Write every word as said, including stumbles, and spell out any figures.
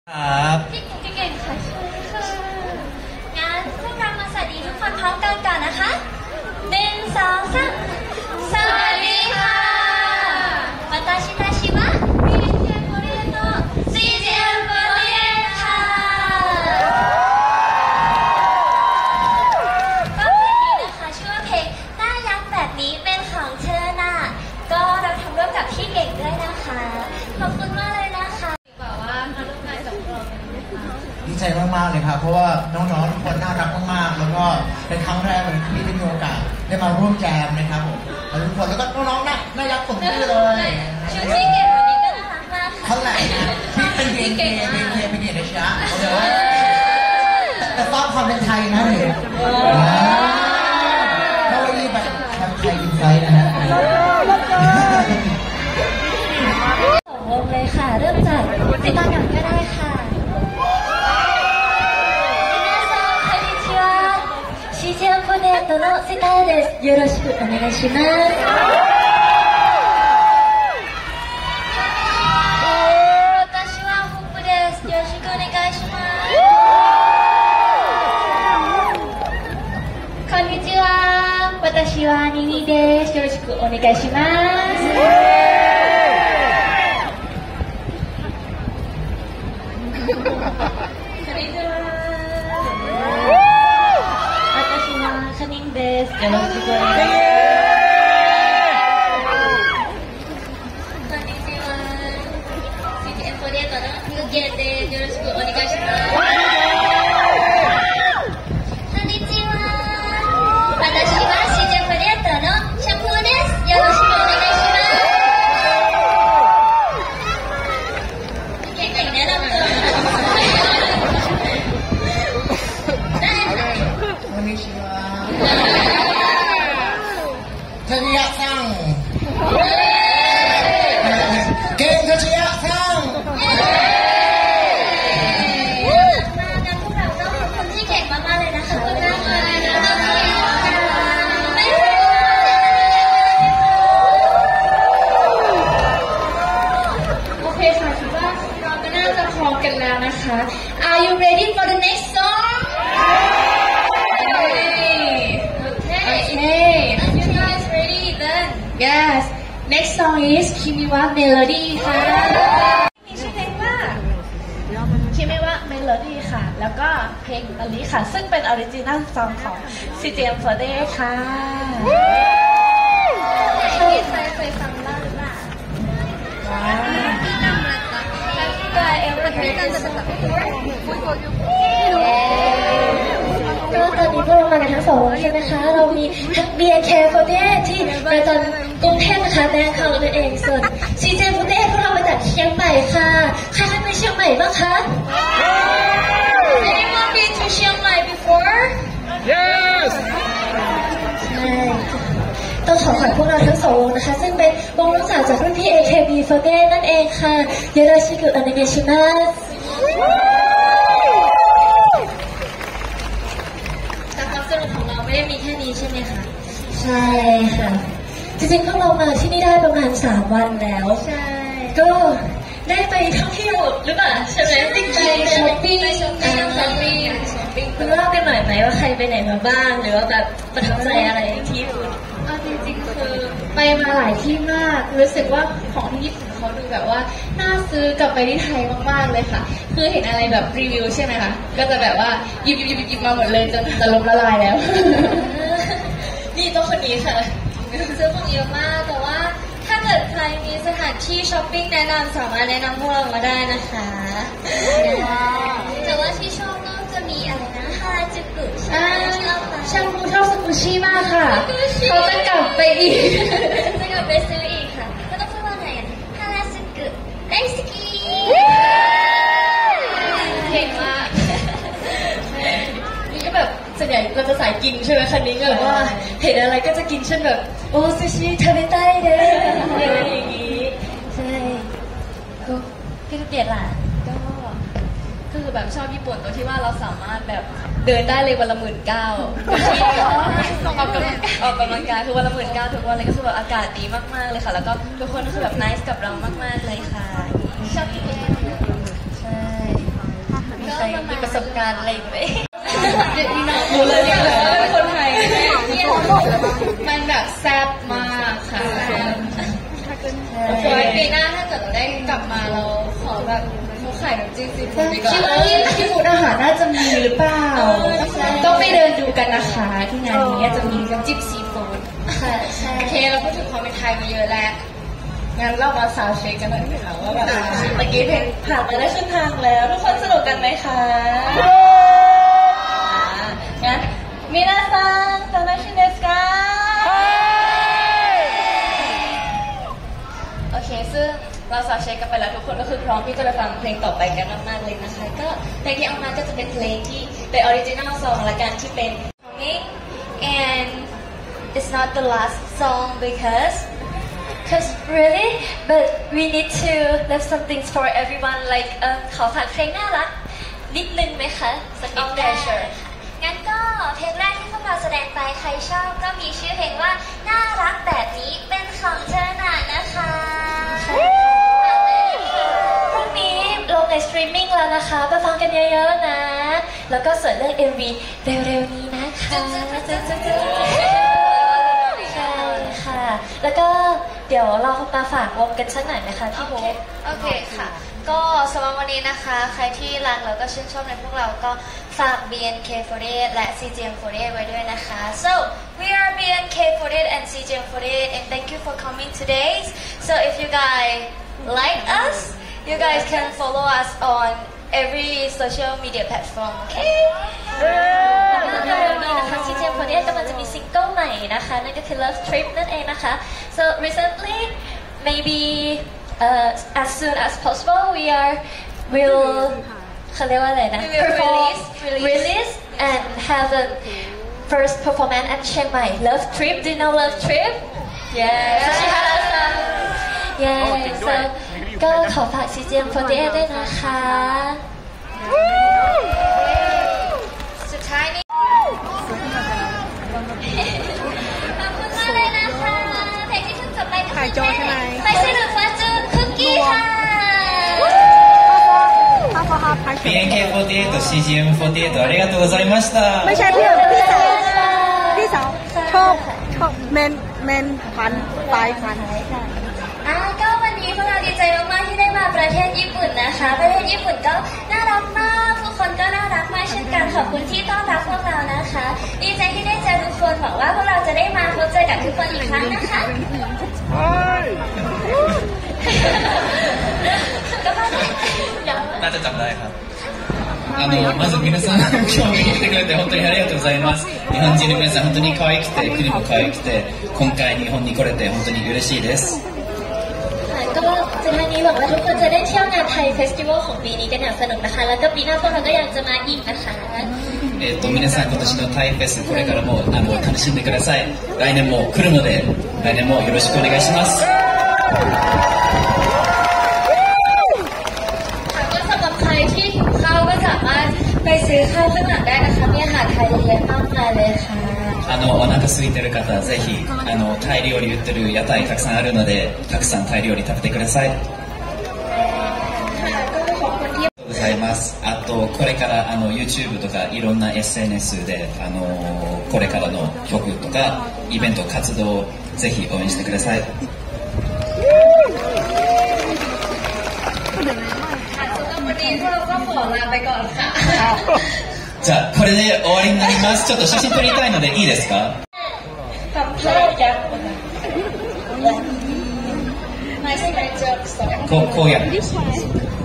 ครับพี่เก่งค่ะใช่ค่ะงั้นพวกเรามาสวัสดีทุกคนพร้อมกันก่อนนะคะหนึ่งสองสามสวัสดีค่ะ私たちは บี เอ็น เค ฟอร์ตี้เอท ซี จี เอ็ม ฟอร์ตี้เอท ค่ะก็เพลงนี้นะคะชื่อว่าเพลงน่ารักแบบนี้เป็นของเธอน่ะก็เราทำร่วมกับพี่เก่งด้วยนะคะขอบคุณมากเลยนะคะบอกว่ามาร่วมงานกับเราดีใจมากๆเลยครับเพราะว่าน้องๆทุกคนน่ารักมากๆแล้วก็เป็นครั้งแรกเลยที่ได้มีโอกาสได้มาร่วมแจมนะครับผมทุกคนแล้วก็น้องๆน่าน่ารักผมด้วยเลยชุดที่เก่งวันนี้ก็น่ารักมากเท่าไหร่นะที่เป็นเบียนเคเบียนเคเป็นเบียนนะจ๊ะแต่ชอบความเป็นไทยนะเนี่ยเพราะว่านี่แบบทำไทยอินไซด์นะฮะสองวงเลยค่ะเริ่มจากติดตามกันก็ได้ค่ะシージェーポテトの世界です。よろしくお願いします。私はホップです。よろしくお願いします。こんにちは。私はニニです。よろしくお願いします。カニンです。よろしくお願いします。こんにちは。シージェーエムフォーティーエイトのミグゲンです。よろしくお願いします。こんにちは。私は シージェーエムフォーティーエイトのシャンプーです。よろしくお願いします。結構いならんと。 こんにちは。ทะเนียซังเก่งทะเนียซังมากันพวกเราต้องขอบคุณที่เก่งมากๆเลยนะคะขอบคุณมากเลยนะคะโอเคค่ะคิดว่าเราก็น่าจะพอกันแล้วนะคะ Are you ready for the next song? Yes. Next song is Kimiwa Melody ค่ะมีชื่อเพลงว่า Kimiwa Melody ค่ะแล้วก็เพลงอันนี้ค่ะซึ่งเป็นออริจินัลซองของ ซี จี เอ็ม ฟอร์ตี้เอท ค่ะเคยเคยฟังบ้างหรือเปล่าว้าวก็เอลเคยกันจะเป็นแบบก็ตอนนี้พวกเรามากันทั้งสองใช่ไหมคะเรามีทั้ง บี เอ็น เค ฟอร์ตี้เอท ที่ประจำกรุงเทพนะคะแบงคอกนั่นเองส่วน ซี จี เอ็ม ฟอร์ตี้เอท พวกเรามาจากเชียงใหม่ค่ะใครเคยไปเชียงใหม่บ้างคะ Anyone been to เชียงใหม่ before? Yes ใช่ต้องขอขอบพวกเราทั้งสองวงนะคะซึ่งเป็นวงลูกสาวจากรุ่นพี่ เอ เค บี ฟอร์ตี้เอท นั่นเองค่ะよろしくお願いしますแต่ความสนุกของเราไม่ได้มีแค่นี้ใช่ไหมคะใช่ค่ะจริงๆพวกเรามาที่นี่ได้ประมาณสามวันแล้วใช่ก็ได้ไปท่องเที่ยวหรือเปล่าใช่ไหมไปช้อปปิ้งไปช้อปปิ้งช้อปปิ้งช้อปปิ้งคุณเล่ากันหน่อยไหมว่าใครไปไหนมาบ้างหรือว่าแบบประทับใจอะไรที่คุณเอาจริงๆคือไปมาหลายที่มากรู้สึกว่าของที่ญี่ปุ่นเขาดูแบบว่าน่าซื้อกลับไปที่ไทยมากๆเลยค่ะคือเห็นอะไรแบบรีวิวใช่ไหมคะก็จะแบบว่าหยิบหยิบหยิบมาหมดเลยจนจะล้มละลายแล้วนี่ต้องคนนี้ค่ะซื้อของเยอะมากแต่ว่าถ้าเกิดใครมีสถานที่ช้อปปิ้งแนะนำสามารถแนะนำพวกเรามาได้นะคะแต่ว่าที่ชอบก็จะมีอะไรนะฮาราจูกุชอบชาบูชอบสกุชิมากค่ะเขาจะกลับไปอีกจะกลับไปซื้ออีกค่ะก็ต้องพูดว่าไงอ่ะฮาราจูกุไดสกิเก่งมากนี่ก็แบบส่วนใหญ่เราจะสายกินใช่ไหมคันนี้ก็แบบว่าเห็นอะไรก็จะกินเช่นแบบโอซูชิทาเบไต้เด้ออะไรอย่างนี้ใช่ก็พี่ลูกเดียดล่ะก็ก็คือแบบชอบญี่ปุ่นตรงที่ว่าเราสามารถแบบเดินได้เลยวันละหมื่นเก้าออกกำลังออกกำลังกายคือวันละหมื่นเก้าทุกวันเลยก็คือแบบอากาศดีมากๆเลยค่ะแล้วก็ทุกคนก็คือแบบ nice กับเรามากๆเลยค่ะชอบที่นี่ใช่มีประสบการณ์อะไรไหมรู้เลยเนี่ยเป็นคนไทยมันแบบแซ่บมากค่ะไว้ปีหน้าถ้าเกิดเราได้กลับมาเราขอแบบเขาขายน้ำจิ้มซีฟู้ดดีกว่าคิดว่าที่ที่ฟูดอาหารน่าจะมีหรือเปล่าต้องไปเดินดูกันนะคะที่งานนี้จะมีน้ำจิ้มซีฟู้ดค่ะใช่โอเคเราพูดถึงความเป็นไทยมาเยอะแล้วงั้นเรามาซาวด์เช็คกันหน่อยไหมคะว่าแบบเมื่อกี้เพลงผ่านมาได้ครึ่งทางแล้วทุกคนสนุกกันไหมคะงั้นมินาซังตานาชิเดสกาโอเคซึ่งเราซาวด์เช็คกันไปแล้วทุกคนก็คือพร้อมที่จะไปฟังเพลงต่อไปกันมากๆเลยนะคะก็เพลงที่เอามาก็จะเป็นเพลงที่เป็นออริจินัลซองละกันที่เป็นของนี้ and it's not the last song because Cause really, but we need to leave some things for everyone. Like เอ่อขอฝากเพลงน่ารักนิดนึงไหมคะสักนิดได้ค่ะงั้นก็เพลงแรกที่พวกเราแสดงไปใครชอบก็มีชื่อเพลงว่าน่ารักแบบนี้เป็นของเธอหน่านะคะพรุ่งนี้ลงในสตรีมมิ่งแล้วนะคะไปฟังกันเยอะๆนะแล้วก็ส่วนเรื่อง เอ็ม วี เร็วๆนี้นะคะใช่ค่ะแล้วก็เดี๋ยวเรามาฝากวงกันสักหน่อยนะคะพี่โบ๊ทโอเคค่ะก็สำหรับวันนี้นะคะใครที่รักแล้วก็ชื่นชอบในพวกเราก็ฝาก บี เอ็น เค สี่สิบแปด และ ซี จี เอ็ม สี่สิบแปด ไว้ด้วยนะคะ so we are บี เอ็น เค สี่สิบแปด and ซี จี เอ็ม สี่สิบแปด and thank you for coming today so if you guys like us you guys can follow us on every social media platform okay แล้วก็เร็วๆนี้นะคะ ซี จี เอ็ม สี่สิบแปด กำลังจะมีซิงเกิลใหม่นะคะนั่นก็คือ Love Trip นั่นเองนะคะ so recently maybe uh, as soon as possible we are will เขาเรียกว่าอะไรนะ perform release and have the first performance at Chiang Mai Love Trip do you know Love Trip yeah so she had us uh, yeah so ก็ขอฝาก ซี จี เอ็ม สี่สิบแปด ด้วยนะคะสุดท้ายนี้ขอบคุณมากเลยนะคะเพลงที่ฉันจบไปก็คือเพลงไม่ใช่หรือฟ้าจูนคุกกี้ค่ะบี เอ็น เค สี่สิบแปด ซี จี เอ็ม สี่สิบแปด ありがとうございました。 ไม่ใช่พี่พี่สาวพี่สาวชอบชอบเมนเมนพันปลายพันอ่าก็วันนี้พวกเราดีใจมากๆที่ได้มาประเทศญี่ปุ่นนะคะประเทศญี่ปุ่นก็น่ารักมากทุกคนก็น่ารักมากเช่นกันขอบคุณที่ต้อนรับพวกเรานะคะดีใจที่ได้เจอทุกคนหวังว่าพวกเราจะได้มาพบเจอกับทุกคนอีกครั้งนะคะก็มาน่าจะจำได้ครับあのまず皆さん今日見に来てくれて本当にありがとうございます。日本人の皆さん本当に可愛くて国も可愛くて今回日本に来れて本当に嬉しいです。 ก็สุดท้ายนี้หวังว่าทุกคนจะได้เที่ยวงานไทยเฟสติวัลของปีนี้กันอย่างสนุกนะคะแล้วก็ปีหน้าพวกเราก็ยังจะมาอีกนะคะえっと皆さん今年のタイフェスこれからもあの楽しんでください。来年も来るので来年もよろしくお願いします。 สำหรับใครที่เข้าก็สามารถไปซื้อข้าวข้างหลังได้นะคะมีอาหารไทยเยอะมากมายเลยค่ะあのお腹空いてる方ぜひあのタイ料理売ってる屋台たくさんあるのでたくさんタイ料理食べてください。ございます。あとこれからあの YouTube とかいろんな エスエヌエス であのこれからの曲とかイベント活動をぜひ応援してください。 วันนี้พวกเราก็ขอลาไปก่อนค่ะじゃあこれで終わりになります。ちょっと写真撮りたいのでいいですか？ ทำเพื่อยังไม่ใช่การเจอสองこうこうやる。